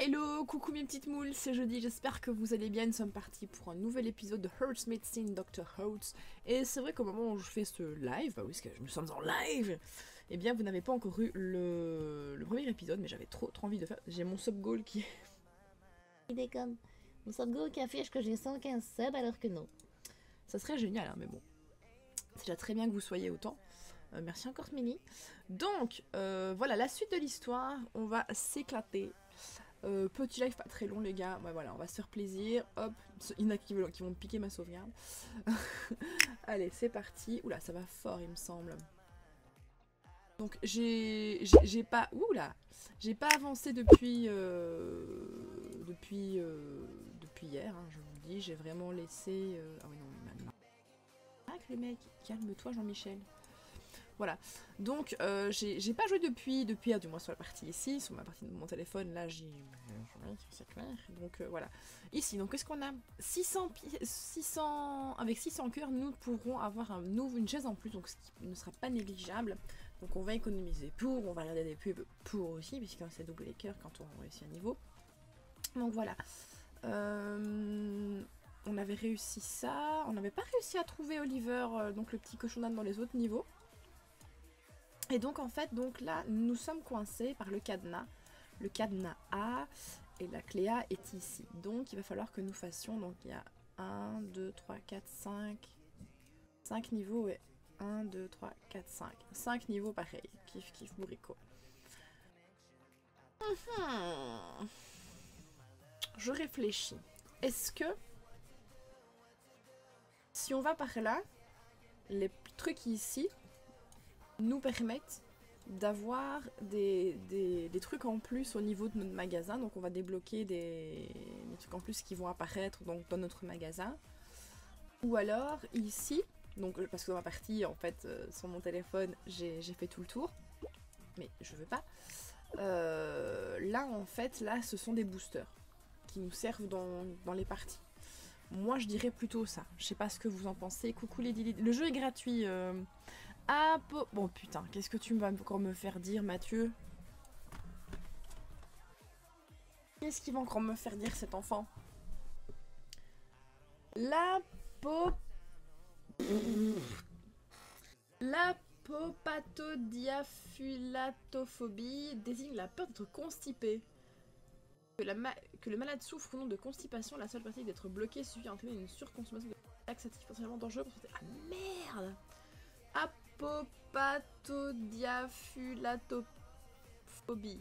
Hello, coucou mes petites moules, c'est jeudi, j'espère que vous allez bien. Nous sommes partis pour un nouvel épisode de Hearts Medicine Dr. Hearts. Et c'est vrai qu'au moment où je fais ce live, bah oui, parce que nous sommes en live, eh bien vous n'avez pas encore eu le premier épisode, mais j'avais trop envie de faire. J'ai mon sub goal qui est... Il est comme mon sub goal qui affiche que j'ai 115 subs alors que non. Ça serait génial, hein, mais bon. C'est déjà très bien que vous soyez autant. Merci encore Mini. Donc, voilà, la suite de l'histoire, on va s'éclater. Petit live pas très long les gars, ouais, voilà, on va se faire plaisir, hop, il y en a qui vont me piquer ma sauvegarde. Allez, c'est parti, oula, ça va fort il me semble. Donc j'ai pas, oula, j'ai pas avancé depuis hier, hein, je vous le dis, j'ai vraiment laissé, ah oui non, maintenant. Ah les mecs, calme-toi Jean-Michel. Voilà, donc j'ai pas joué depuis du moins sur la partie ici, sur ma partie de mon téléphone, là j'ai... c'est clair, donc voilà. Ici, donc qu'est-ce qu'on a 600, avec 600 cœurs, nous pourrons avoir une chaise en plus, donc ce qui ne sera pas négligeable. Donc on va économiser pour, on va regarder des pubs pour aussi, puisqu'on sait doubler les cœurs quand on réussit un niveau. Donc voilà. On avait réussi ça, on n'avait pas réussi à trouver Oliver, donc le petit cochon d'âne dans les autres niveaux. Et donc en fait, donc là, nous sommes coincés par le cadenas A, et la clé A est ici. Donc il va falloir que nous fassions, donc il y a 1, 2, 3, 4, 5 niveaux, et 1, 2, 3, 4, 5 niveaux pareil, kiff kiff bourrico. Je réfléchis, est-ce que, si on va par là, les trucs ici nous permettent d'avoir des trucs en plus au niveau de notre magasin, donc on va débloquer des trucs en plus qui vont apparaître donc dans notre magasin, ou alors ici, donc parce que dans ma partie en fait sur mon téléphone j'ai fait tout le tour, mais je veux pas, là en fait là ce sont des boosters qui nous servent dans les parties. Moi je dirais plutôt ça, je sais pas ce que vous en pensez. Coucou les Lily, le jeu est gratuit. Ah, bon putain, qu'est-ce que tu vas encore me faire dire, Mathieu? Qu'est-ce qu'il va encore me faire dire, cet enfant? L'apopatodiaphyllatophobie désigne la peur d'être constipé. Que le malade souffre ou non de constipation, la seule pratique d'être bloqué suffit à entraîner une surconsommation de laxatifs potentiellement dangereux pour santé. Ah merde! Apopatodiaphyllatophobie.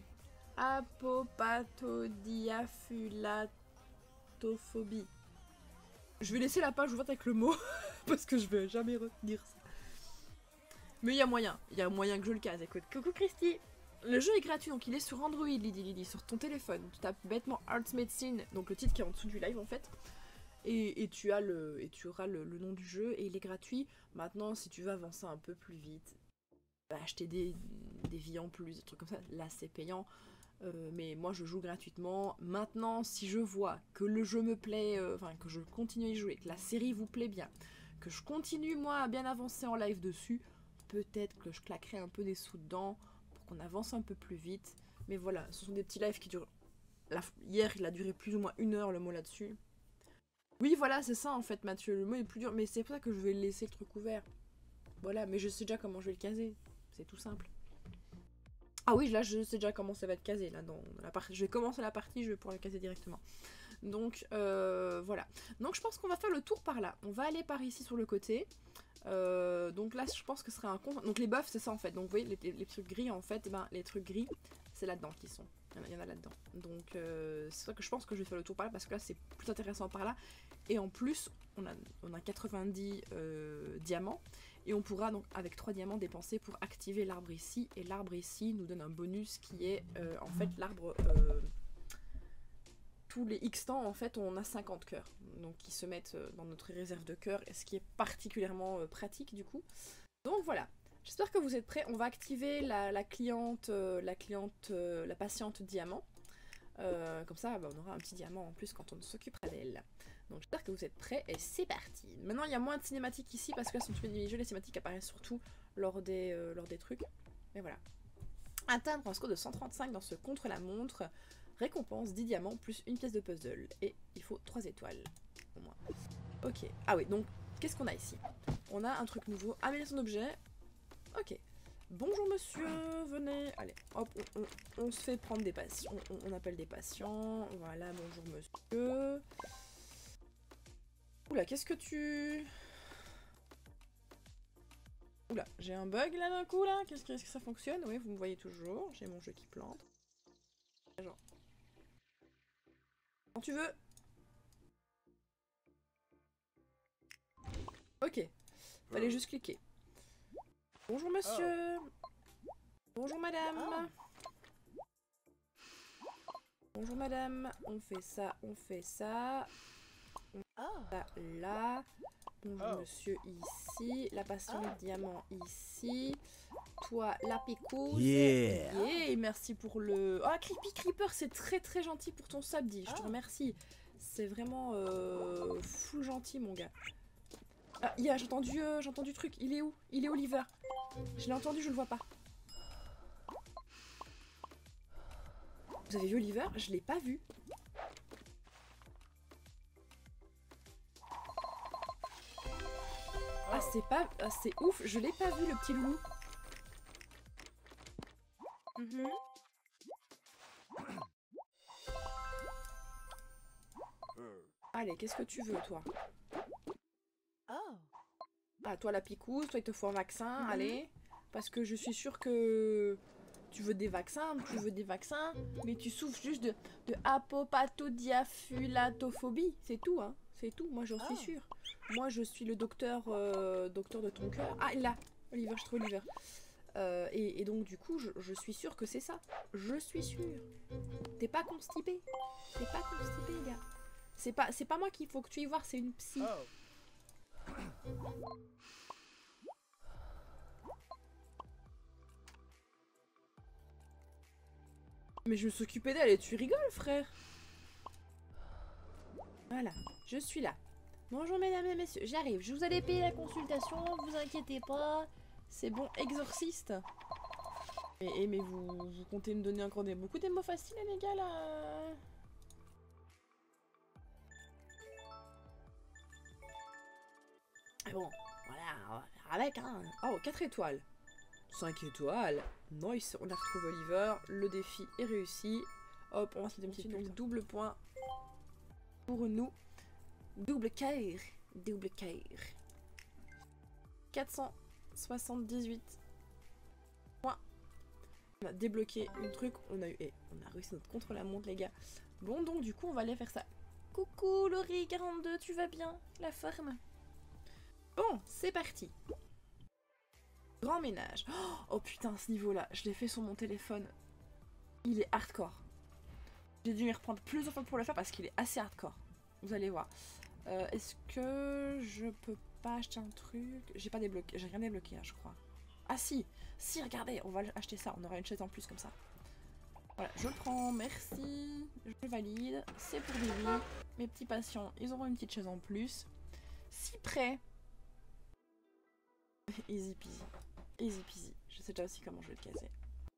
Apopatodiaphyllatophobie. Je vais laisser la page ouverte avec le mot parce que je vais jamais retenir ça. Mais il y a moyen que je le case. Écoute, coucou Christy. Le jeu est gratuit, donc il est sur Android, Lydie, sur ton téléphone. Tu tapes bêtement Hearts Medicine, donc le titre qui est en dessous du live en fait. Et tu auras le nom du jeu et il est gratuit. Maintenant, si tu veux avancer un peu plus vite, acheter des vies en plus, des trucs comme ça, là c'est payant. Mais moi je joue gratuitement. Maintenant, si je vois que le jeu me plaît, enfin que je continue à y jouer, que la série vous plaît bien, que je continue moi à bien avancer en live dessus, peut-être que je claquerai un peu des sous dedans pour qu'on avance un peu plus vite. Mais voilà, ce sont des petits lives qui durent... Hier il a duré plus ou moins 1 heure le mot là-dessus. Oui, voilà, c'est ça en fait, Mathieu. Le mot est plus dur, mais c'est pour ça que je vais laisser le truc ouvert. Voilà, mais je sais déjà comment je vais le caser. C'est tout simple. Ah oui, là, je sais déjà comment ça va être casé. Là, dans la partie, je vais commencer la partie, je vais pouvoir le caser directement. Donc, voilà. Donc, je pense qu'on va faire le tour par là. On va aller par ici sur le côté. Donc là, je pense que ce serait un compte. Donc, les buffs, c'est ça en fait. Donc, vous voyez, les trucs gris en fait, ben, les trucs gris, c'est là-dedans qu'ils sont. Il y en a là-dedans. Donc c'est ça que je pense que je vais faire le tour par là parce que là c'est plus intéressant par là. Et en plus on a 90 diamants. Et on pourra donc avec 3 diamants dépenser pour activer l'arbre ici. Et l'arbre ici nous donne un bonus qui est en fait l'arbre... tous les X temps en fait on a 50 cœurs. Donc qui se mettent dans notre réserve de cœurs. Et ce qui est particulièrement pratique du coup. Donc voilà. J'espère que vous êtes prêts. On va activer la patiente diamant. Comme ça, bah, on aura un petit diamant en plus quand on s'occupera d'elle. Donc j'espère que vous êtes prêts et c'est parti. Maintenant, il y a moins de cinématiques ici parce que là, sont tous les mini-jeux. Les cinématiques apparaissent surtout lors des trucs. Mais voilà. Atteindre un score de 135 dans ce contre-la-montre. Récompense 10 diamants plus une pièce de puzzle. Et il faut 3 étoiles au moins. Ok. Ah oui, donc qu'est-ce qu'on a ici? On a un truc nouveau. Amélioration d'objet. Ok. Bonjour monsieur, venez. Allez, hop, on se fait prendre des patients. On appelle des patients. Voilà, bonjour monsieur. Oula, qu'est-ce que tu... Oula, j'ai un bug là d'un coup là. Qu'est-ce que ça fonctionne? Oui, vous me voyez toujours. J'ai mon jeu qui plante. Genre. Quand tu veux. Ok. Fallait juste cliquer. Bonjour monsieur. Bonjour madame. Bonjour madame. On fait ça, on fait ça. On fait ça là. Bonjour monsieur ici. La patiente diamant ici. Toi la picouse. Yeah. Merci pour le... Ah, Creepy Creeper, c'est très très gentil pour ton sub, dit. Je te remercie. C'est vraiment full gentil mon gars. Ah, j'ai entendu truc. Il est où? Il est Oliver. Je l'ai entendu, je le vois pas. Vous avez vu Oliver? Je l'ai pas vu. Ah, c'est pas... Ah, c'est ouf, je l'ai pas vu le petit loup. Allez, qu'est-ce que tu veux toi? Ah, toi la picouse, toi il te faut un vaccin, allez. Parce que je suis sûre que tu veux des vaccins, mais tu souffres juste de apopatodiafulatophobie, c'est tout, hein. C'est tout, moi j'en suis sûre. Moi je suis le docteur de ton cœur. Ah, là, Oliver, je trouve Oliver. Et donc du coup, je suis sûre que c'est ça. Je suis sûre. T'es pas constipé. T'es pas constipé, gars. C'est pas moi qu'il faut que tu y voir, c'est une psy. Mais je me suis occupée d'elle et tu rigoles, frère. Voilà, je suis là. Bonjour mesdames et messieurs, j'arrive. Je vous allais payer la consultation, vous inquiétez pas. C'est bon, exorciste. Mais vous comptez me donner encore beaucoup des mots faciles, les gars, là. Bon, voilà, avec, hein. Oh, 4 étoiles. 5 étoiles. Nice, on a retrouvé Oliver. Le défi est réussi. Hop, on va se mettre un petit donc double point pour nous. Double care. Double care. 478 points. On a débloqué le truc. On a réussi notre contre-la-montre, les gars. Bon, donc, du coup, on va aller faire ça. Coucou, Laurie 42, tu vas bien? La forme? Bon, c'est parti. Grand ménage. Oh putain, ce niveau-là, je l'ai fait sur mon téléphone. Il est hardcore. J'ai dû m'y reprendre plusieurs fois pour le faire parce qu'il est assez hardcore. Vous allez voir. Est-ce que je peux pas acheter un truc? J'ai pas débloqué, j'ai rien débloqué, hein, je crois. Ah si, si, regardez, on va acheter ça. On aura une chaise en plus comme ça. Voilà, je prends, merci. Je valide. C'est pour Billy. Mes petits patients, ils auront une petite chaise en plus. Si prêt. Easy peasy. Easy peasy. Je sais déjà aussi comment je vais le caser.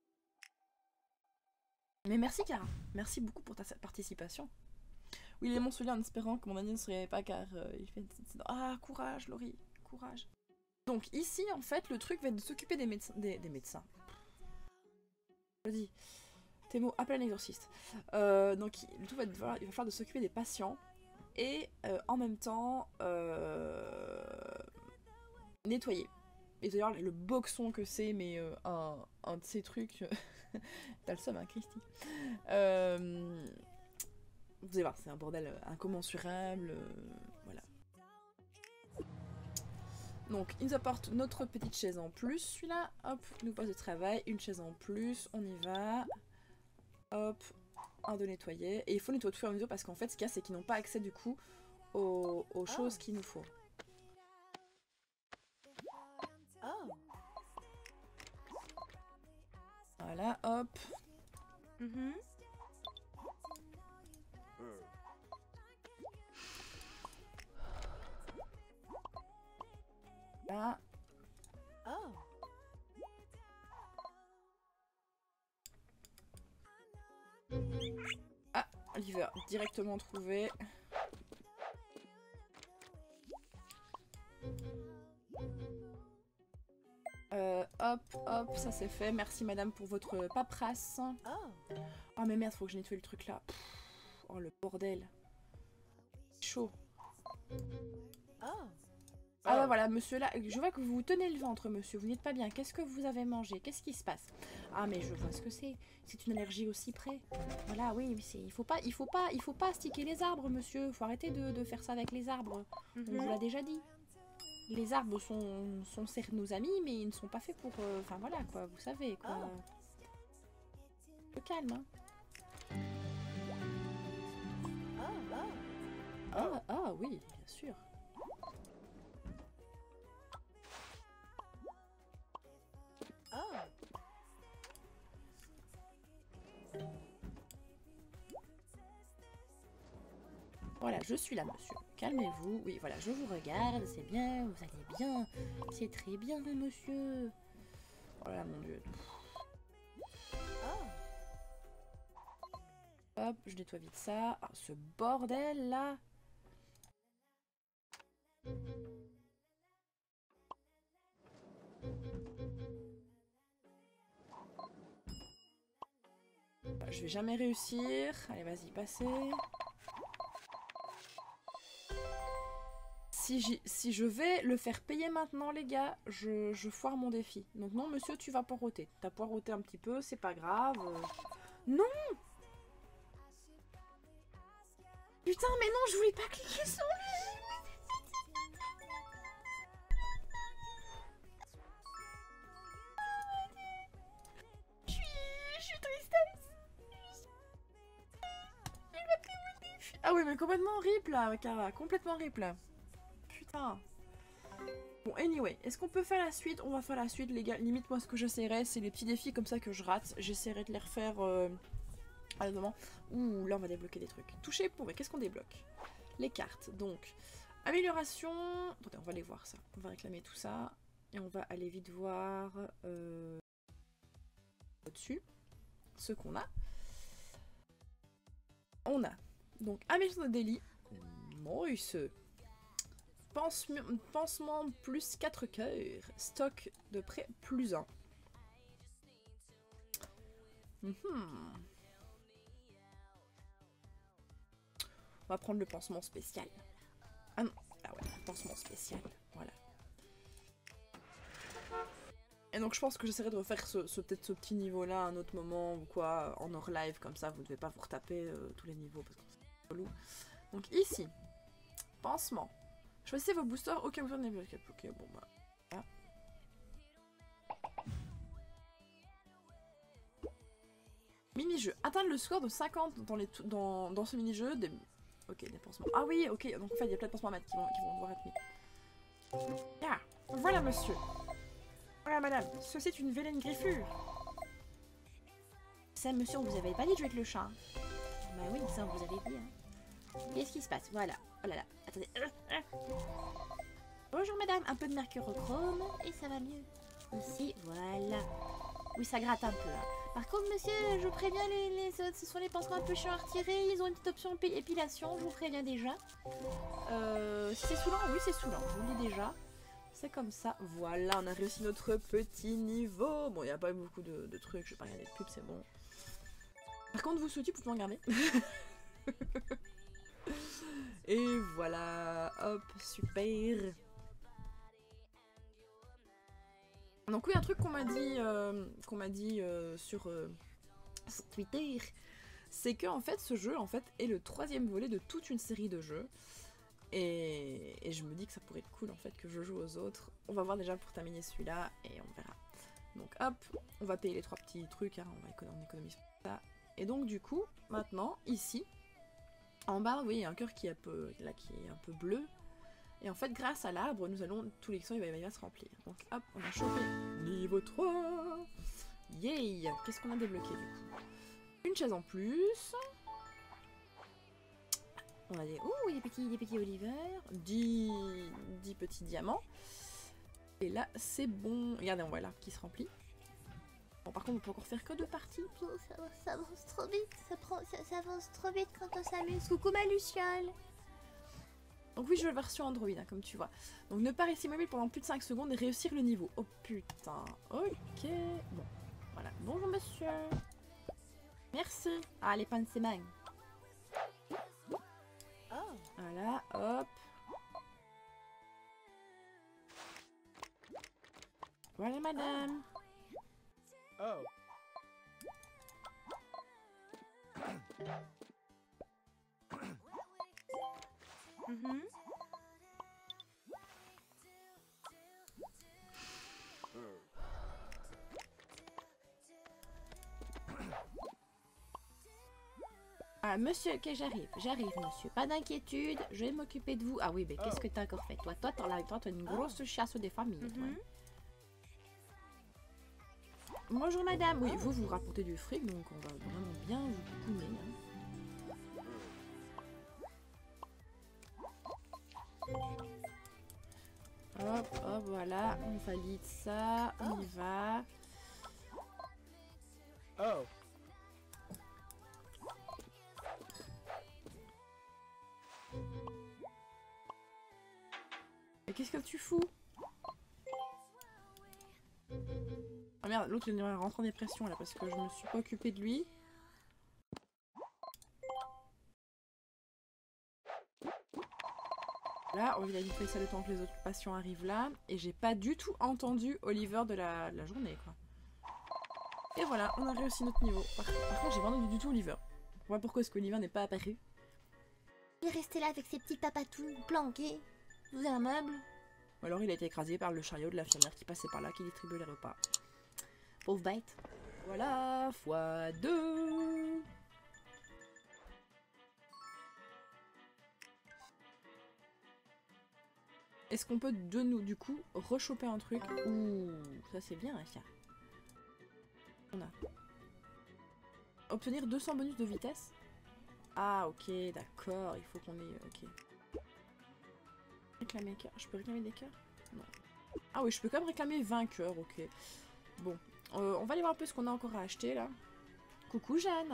Mais merci Cara. Merci beaucoup pour ta participation. Oui, il est mon soulier en espérant que mon ami ne se réveille pas car il fait... Ah, courage Laurie, courage. Donc ici, en fait, le truc va être de s'occuper des médecins. Des médecins. Je dis. Tes mots, appelle un exorciste. Donc le tout il va falloir de s'occuper des patients. Et en même temps... nettoyer. Et d'ailleurs, le boxon que c'est, mais un de ces trucs... T'as le seum, hein, Christy. Vous allez voir, c'est un bordel incommensurable. Voilà. Donc, il nous apporte notre petite chaise en plus. Celui-là, hop, nous passe de travail. Une chaise en plus, on y va. Hop, un de nettoyer. Et il faut nettoyer au fur et à mesure parce qu'en fait, ce qu'il y a, c'est qu'ils n'ont pas accès du coup aux choses qu'il nous faut. Voilà, hop. Là. liver, directement trouvé. Hop, hop, ça c'est fait. Merci madame pour votre paperasse. Oh mais merde, faut que je nettoie le truc là. Pff, oh le bordel. Chaud. Ah bah voilà, monsieur là, je vois que vous vous tenez le ventre, monsieur. Vous n'êtes pas bien. Qu'est-ce que vous avez mangé? Qu'est-ce qui se passe? Ah mais je vois ce que c'est. C'est une allergie au cyprès. Voilà, oui, il faut pas sticker les arbres, monsieur. Faut arrêter de faire ça avec les arbres. On vous l'a déjà dit. Les arbres sont certes nos amis, mais ils ne sont pas faits pour... Enfin voilà, quoi, vous savez, quoi. Le calme, hein. Ah oui, bien sûr. Voilà, je suis là, monsieur. Calmez-vous. Oui, voilà, je vous regarde. C'est bien, vous allez bien. C'est très bien, monsieur. Oh là, mon dieu. Hop, je nettoie vite ça. Ah, ce bordel, là. Je vais jamais réussir. Allez, vas-y, passez. Si je vais le faire payer maintenant, les gars, je foire mon défi. Donc non, monsieur, tu vas poireauter. T'as poireauté un petit peu, c'est pas grave. Non! Putain, mais non, je voulais pas cliquer sur lui! Je suis tristesse. Il m'a pris mon défi. Ah oui, mais complètement rip là, Cara. Complètement rip là. Putain. Bon, anyway, est-ce qu'on peut faire la suite? On va faire la suite, les gars. Limite, moi, ce que j'essaierai, c'est les petits défis comme ça que je rate. J'essaierai de les refaire à un moment. Ouh, là, on va débloquer des trucs. Toucher pour... Qu'est-ce qu'on débloque? Les cartes. Donc, amélioration... Attendez, on va aller voir ça. On va réclamer tout ça. Et on va aller vite voir... au-dessus. Ce qu'on a. On a. Donc, amélioration de délit. Moïse. Pansement plus 4 cœurs. Stock de près plus 1. On va prendre le pansement spécial. Ah non, ah ouais, pansement spécial. Voilà. Et donc je pense que j'essaierai de refaire peut-être ce petit niveau là à un autre moment ou quoi, en hors live, comme ça vous ne devez pas vous retaper tous les niveaux parce que c'est relou. Donc ici, pansement. Choisissez vos boosters, aucun booster n'est bloqué. Ok, bon bah. Voilà. Mini-jeu. Atteindre le score de 50 dans ce mini-jeu. Ok, des pansements. Ah oui, ok, donc en fait il y a plein de pansements à mettre qui vont devoir être mis. Ah, voilà monsieur. Voilà madame, ceci est une vilaine griffure. Ça monsieur, on vous avait pas dit de jouer avec le chat. Bah oui, ça on vous avait dit. Hein. Qu'est-ce qui se passe? Voilà. Oh là là, attendez. Bonjour madame, un peu de mercurochrome et ça va mieux. Ici, voilà. Oui, ça gratte un peu. Hein. Par contre, monsieur, je vous préviens, les autres, ce sont les pansements un peu chiants à retirer. Ils ont une petite option épilation, je vous préviens déjà. Si c'est saoulant, oui, c'est saoulant, je vous le dis déjà. C'est comme ça. Voilà, on a réussi notre petit niveau. Bon, il n'y a pas eu beaucoup de trucs, je vais pas regarder de pub, c'est bon. Par contre, vous souhaitez, vous pouvez en garder. Et voilà, hop, super. Donc oui, un truc qu'on m'a dit, sur Twitter, c'est que en fait ce jeu en fait est le 3e volet de toute une série de jeux. Et je me dis que ça pourrait être cool en fait que je joue aux autres. On va voir déjà pour terminer celui-là et on verra. Donc hop, on va payer les 3 petits trucs, hein, on économise ça. Et donc du coup, maintenant, ici, en bas, vous voyez, il y a un cœur qui est un peu bleu. Et en fait, grâce à l'arbre, nous allons, tous les sons, il va se remplir. Donc hop, on a chopé niveau 3. Yay! Qu'est-ce qu'on a débloqué du coup? Une chaise en plus. On a des petits olivers. 10 petits diamants. Et là, c'est bon. Regardez, on voit l'arbre qui se remplit. Bon, par contre, on peut encore faire que 2 parties. Oh, ça avance trop vite. Ça avance trop vite quand on s'amuse. Coucou ma Luciole. Donc oui, je veux la version Android, hein, comme tu vois. Donc ne pas rester immobile pendant plus de 5 secondes et réussir le niveau. Oh putain. Ok. Bon. Voilà. Bonjour monsieur. Merci. Ah, les pansemang. Voilà, hop. Voilà madame. Oh. Mhm. Ah, monsieur, ok, j'arrive, monsieur. Pas d'inquiétude, je vais m'occuper de vous. Ah oui, mais qu'est-ce que t'as encore fait? Toi, t'as une grosse chasse des familles, toi. Bonjour madame. Oui, vous rapportez du fric, donc on va vraiment bien vous couler. Hop, hop, voilà, on valide ça, on y va. Oh. Mais qu'est-ce que tu fous? Ah merde, l'autre il rentre en dépression là parce que je me suis pas occupée de lui. Là, on va vite fait ça le temps que les autres patients arrivent là. Et j'ai pas du tout entendu Oliver de la journée quoi. Et voilà, on a réussi notre niveau. Par contre, j'ai pas entendu du tout Oliver. Je sais pas pourquoi est-ce qu'Oliver n'est pas apparu. Il est resté là avec ses petits papatous planqués sous un meuble. Ou alors il a été écrasé par le chariot de l'infirmière qui passait par là, qui distribuait les repas. Pauvre bête. Voilà, x2. Est-ce qu'on peut de nous, du coup, rechoper un truc? Ouh, ça c'est bien, ça. On a. Obtenir 200 bonus de vitesse? Ah, ok, d'accord, il faut qu'on ait... Ok. Réclamer cœur. Je peux réclamer des cœurs? Non. Ah oui, je peux quand même réclamer 20 cœurs, ok. Bon, on va aller voir un peu ce qu'on a encore à acheter, là. Coucou, Jeanne.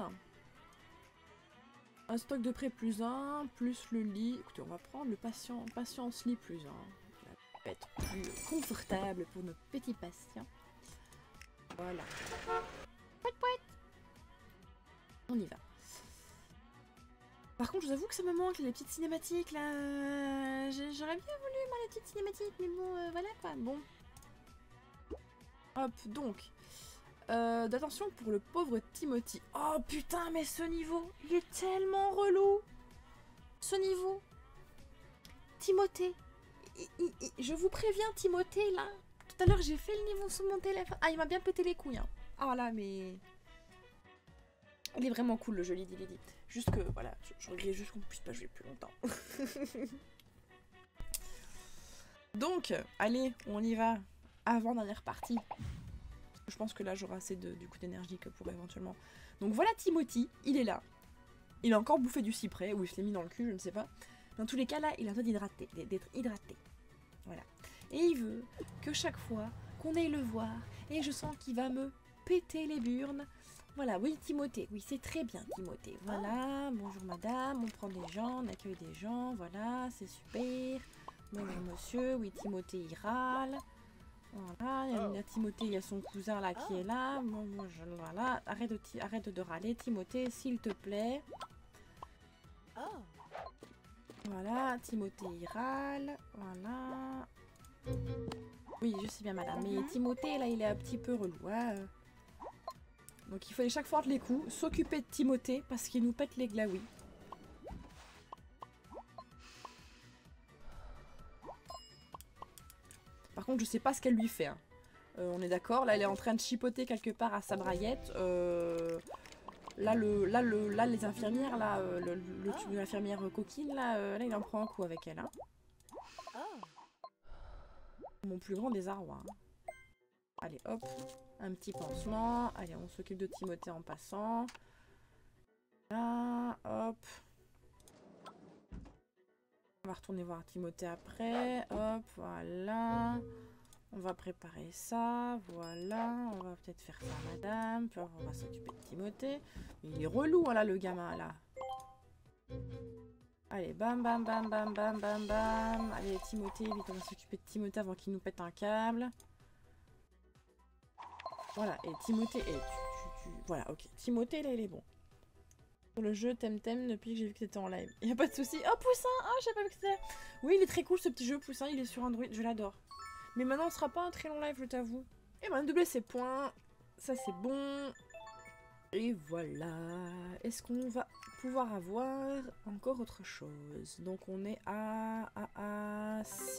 Un stock de prêt plus 1, plus le lit. Écoutez, on va prendre le patience lit plus 1. Ça va être plus confortable pour nos petits patients. Voilà. Pouet, pouet. On y va. Par contre, je vous avoue que ça me manque, les petites cinématiques, là. J'aurais bien voulu, moi, les petites cinématiques, mais bon, voilà, quoi. Bon. Hop, donc. D'attention pour le pauvre Timothy. Oh, putain, mais ce niveau, il est tellement relou. Ce niveau. Timothée. Je vous préviens, Timothée, là. Tout à l'heure, j'ai fait le niveau sur mon téléphone. Ah, il m'a bien pété les couilles, hein. Ah, là, mais... Il est vraiment cool, le jeu, il dit. Juste que, voilà, je regrette juste qu'on puisse pas jouer plus longtemps. Donc, allez, on y va. Avant-dernière partie. Je pense que là, j'aurai assez du coup d'énergie que pour éventuellement... Donc voilà Timothy, il est là. Il a encore bouffé du cyprès, ou il se l'est mis dans le cul, je ne sais pas. Dans tous les cas, là, il a besoin d'être hydraté. Voilà. Et il veut que chaque fois qu'on aille le voir, et je sens qu'il va me péter les burnes. Voilà, oui Timothée, oui c'est très bien Timothée. Voilà, bonjour madame, on prend des gens, on accueille des gens, voilà, c'est super. Bonjour monsieur, oui Timothée il râle. Voilà, il y a Timothée, il y a son cousin là qui est là. Bon, voilà, arrête de râler Timothée, s'il te plaît. Voilà, Timothée il râle, voilà. Oui, je sais bien madame, mais Timothée là il est un petit peu relou, hein. Donc il fallait chaque fois les coups, s'occuper de Timothée parce qu'il nous pète les glaouis. Par contre, je sais pas ce qu'elle lui fait. Hein. On est d'accord, là elle est en train de chipoter quelque part à sa braguette. Là, les infirmières, là, l'infirmière coquine, là, il en prend un coup avec elle. Hein. Mon plus grand désarroi. Hein. Allez, hop, un petit pansement. Allez, on s'occupe de Timothée en passant. Là, hop. On va retourner voir Timothée après. Hop, voilà. On va préparer ça, voilà. On va peut-être faire ça, madame. Puis on va s'occuper de Timothée. Il est relou, là, le gamin, là. Allez, bam, bam, bam, bam, bam, bam, bam. Allez, Timothée, vite, on va s'occuper de Timothée avant qu'il nous pète un câble. Voilà, et Timothée... Voilà, ok. Timothée, là, il est bon. Sur le jeu Temtem, depuis que j'ai vu que c'était en live. Y a pas de souci. Oh, Poussin! Oh, je sais pas que c'était. Oui, il est très cool, ce petit jeu, Poussin. Il est sur Android, je l'adore. Mais maintenant, ce sera pas un très long live, je t'avoue. Et ben, doubler ses points. Ça, c'est bon. Et voilà. Est-ce qu'on va pouvoir avoir encore autre chose? Donc, on est à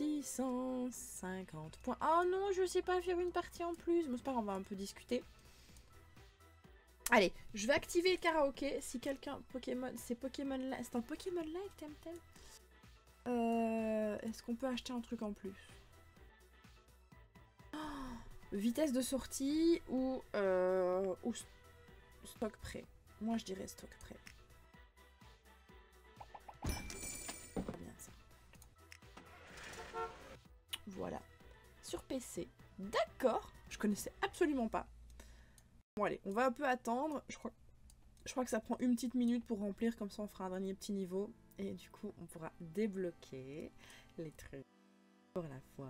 650 points. Oh non, je sais pas faire une partie en plus. Bon, c'est pas grave, on va un peu discuter. Allez, je vais activer le karaoké. Si quelqu'un... Pokémon... C'est Pokémon... C'est un Pokémon Live, Temtem. Est-ce qu'on peut acheter un truc en plus? Vitesse de sortie ou stock prêt. Moi je dirais stock prêt. Bien ça. Voilà. Sur PC. D'accord. Je connaissais absolument pas. Bon allez, on va un peu attendre. Je crois que ça prend une petite minute pour remplir. Comme ça on fera un dernier petit niveau. Et du coup on pourra débloquer les trucs pour la fois.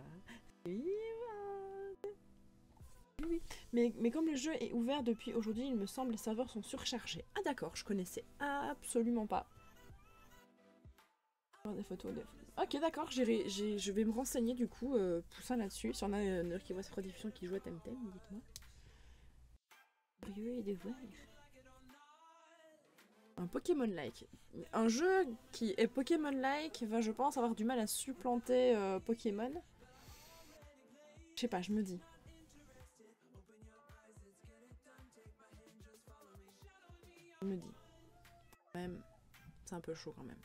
Oui. Mais comme le jeu est ouvert depuis aujourd'hui, il me semble les serveurs sont surchargés. Ah d'accord, je connaissais absolument pas. Des photos, Ok d'accord, je vais me renseigner du coup, Poussin là-dessus. Si on a une heure qui voit cette rediffusion qui joue à Temtem, dites-moi. Curieux et de voir. Un Pokémon-like. Un jeu qui est Pokémon-like va, je pense, avoir du mal à supplanter Pokémon. Je sais pas, je me dis. Je me dis. Même, c'est un peu chaud quand même.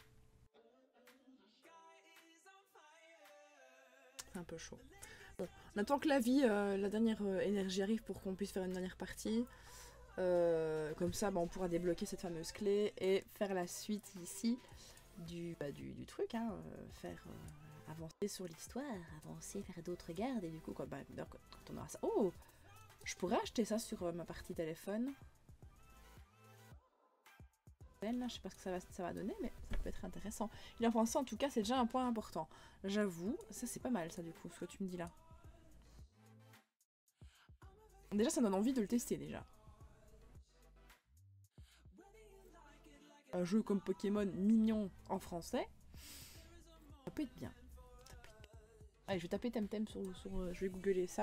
C'est un peu chaud. Bon, on attend que la vie, la dernière énergie arrive pour qu'on puisse faire une dernière partie. Comme ça, bah, on pourra débloquer cette fameuse clé et faire la suite ici du truc. Hein, faire avancer sur l'histoire, avancer, faire d'autres gardes. Et du coup, quoi, bah, quand on aura ça... Oh! Je pourrais acheter ça sur ma partie téléphone. Là, je sais pas ce que ça va donner, mais ça peut être intéressant. Il en pense ça, en tout cas, c'est déjà un point important. J'avoue, ça c'est pas mal ça du coup, ce que tu me dis là. Déjà, ça donne envie de le tester déjà. Un jeu comme Pokémon mignon en français, ça peut être bien. Allez, je vais taper Temtem sur je vais googler ça.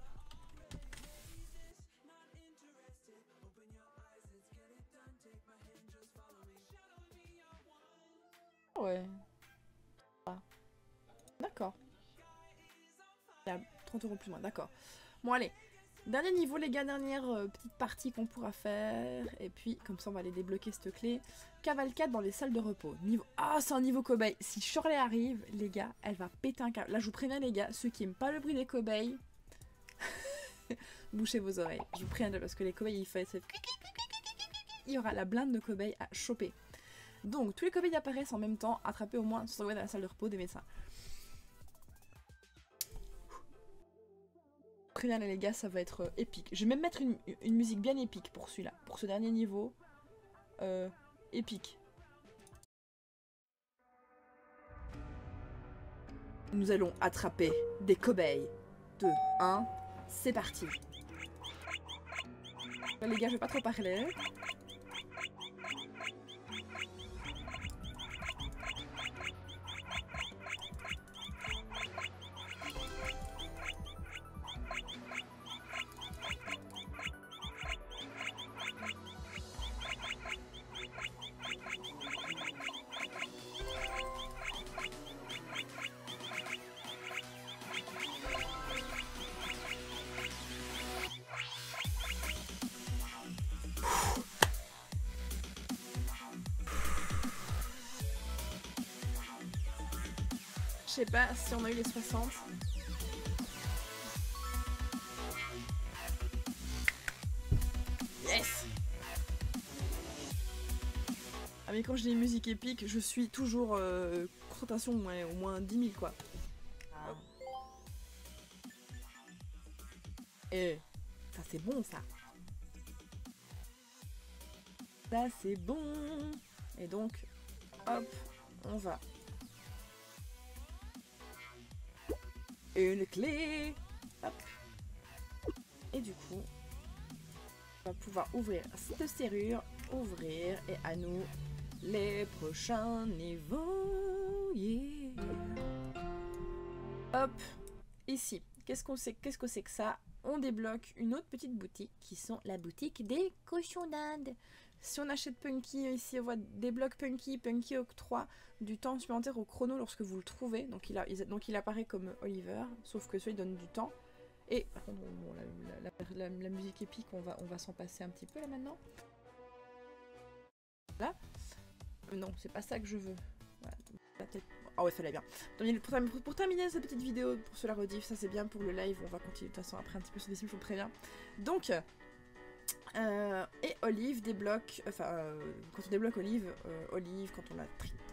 Ouais. Ah. D'accord. Il y a 30 € plus moins, d'accord. Bon allez, dernier niveau les gars, dernière petite partie qu'on pourra faire. Et puis comme ça on va aller débloquer cette clé. Cavalcade dans les salles de repos. Niveau... Ah, c'est un niveau cobaye. Si Shirley arrive, les gars, elle va péter un câble. Là je vous préviens les gars, ceux qui aiment pas le bruit des cobayes, bouchez vos oreilles. Je vous préviens parce que les cobayes ils font... Il y aura la blinde de cobayes à choper. Donc tous les cobayes apparaissent en même temps, attrapés au moins 100 dans la salle de repos des médecins. Très bien les gars, ça va être épique. Je vais même mettre une musique bien épique pour celui-là, pour ce dernier niveau. Épique. Nous allons attraper des cobayes. 2, 1, c'est parti. Là, les gars, je vais pas trop parler. Je sais pas si on a eu les 60. Yes! Ah mais quand je dis musique épique, je suis toujours rotation, ouais, au moins 10 000 quoi. Ah. Et ça c'est bon ça. Ça c'est bon. Et donc, hop, on va. Une clé. Hop. Et du coup, on va pouvoir ouvrir cette serrure, ouvrir, et à nous les prochains niveaux. Yeah. Hop, ici. Qu'est-ce que c'est que ça? On débloque une autre petite boutique qui sont la boutique des cochons d'Inde. Si on achète Punky, ici on voit débloque Punky, Punky octroie du temps supplémentaire au chrono lorsque vous le trouvez. Donc il apparaît comme Oliver, sauf que celui donne du temps. Et par contre, bon, la musique épique, on va s'en passer un petit peu là maintenant. Là. Non, c'est pas ça que je veux. Voilà. Ah ouais, ça allait bien. Pour terminer cette petite vidéo, pour ceux la rediff, ça c'est bien pour le live, on va continuer de toute façon après un petit peu sur des sims, je vous préviens. Donc, et Olive débloque, quand on débloque Olive, quand on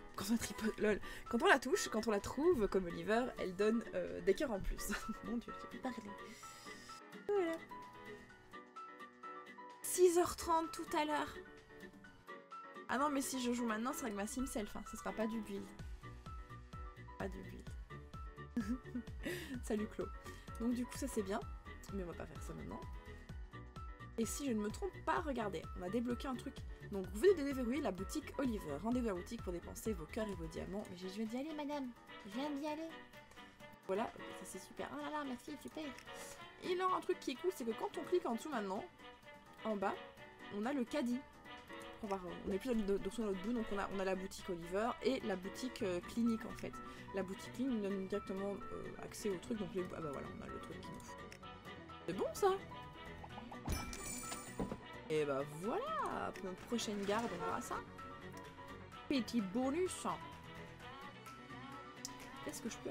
la touche, quand on la trouve comme Oliver, elle donne des cœurs en plus. Mon dieu, je sais plus parler. Voilà. 6h30 tout à l'heure. Ah non, mais si je joue maintenant, c'est avec ma sim self, hein. Ce sera pas du build. Pas du build. Salut Clo. Donc du coup, ça c'est bien, mais on va pas faire ça maintenant. Et si je ne me trompe pas, regardez, on a débloqué un truc. Donc vous venez de déverrouiller la boutique Oliver. Rendez-vous à la boutique pour dépenser vos cœurs et vos diamants. Mais je viens d'y aller, madame. Je viens d'y aller. Voilà, ça c'est super. Oh là là, merci, super. Et là, un truc qui est cool, c'est que quand on clique en dessous maintenant, en bas, on a le caddie. On est plus sur notre bout, donc on a la boutique Oliver et la boutique clinique en fait. La boutique clinique nous donne directement accès au truc, donc ah bah voilà, on a le truc qui nous faut. C'est bon ça. Et bah voilà, pour une prochaine garde, on verra ça. Petit bonus. Qu'est-ce que je peux...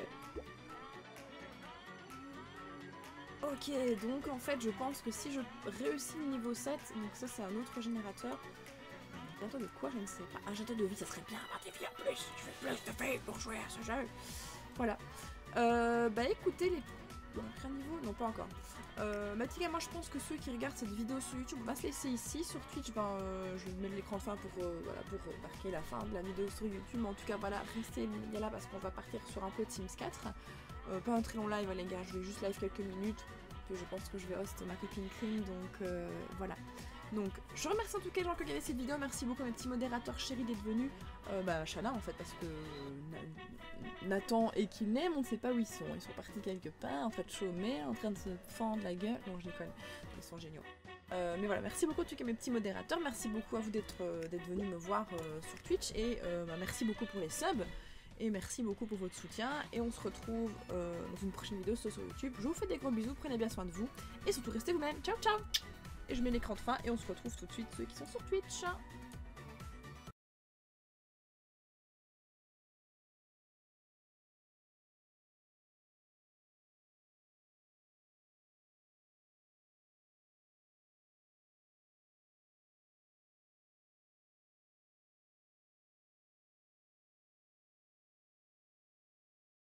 Ok, donc en fait, je pense que si je réussis le niveau 7, donc ça c'est un autre générateur. Bientôt de quoi, je ne sais pas. Un château de vie, ça serait bien avoir des vies en plus. Je fais plus de vie pour jouer à ce jeu. Voilà. Bah écoutez, les... Bon, un niveau? Non, pas encore. Moi je pense que ceux qui regardent cette vidéo sur YouTube, on va se laisser ici. Sur Twitch, ben, je vais mettre l'écran de fin pour marquer la fin de la vidéo sur YouTube. Mais en tout cas, voilà, restez là parce qu'on va partir sur un peu de Sims 4. Pas un très long live, les gars. Je vais juste live quelques minutes. Que je pense que je vais host ma copine Cream. Donc voilà. Donc, je remercie en tout cas les gens qui ont regardé cette vidéo. Merci beaucoup à mes petits modérateurs chéris d'être venus. Shana en fait, parce que Nathan et Kinem, on ne sait pas où ils sont. Ils sont partis quelque part, en fait, chômés, en train de se fendre la gueule. Non, je déconne. Ils sont géniaux. Mais voilà, merci beaucoup en tout cas mes petits modérateurs. Merci beaucoup à vous d'être venus me voir sur Twitch. Et merci beaucoup pour les subs. Et merci beaucoup pour votre soutien. Et on se retrouve dans une prochaine vidéo sur YouTube. Je vous fais des gros bisous. Prenez bien soin de vous. Et surtout, restez vous-même. Ciao, ciao! Et je mets l'écran de fin et on se retrouve tout de suite ceux qui sont sur Twitch.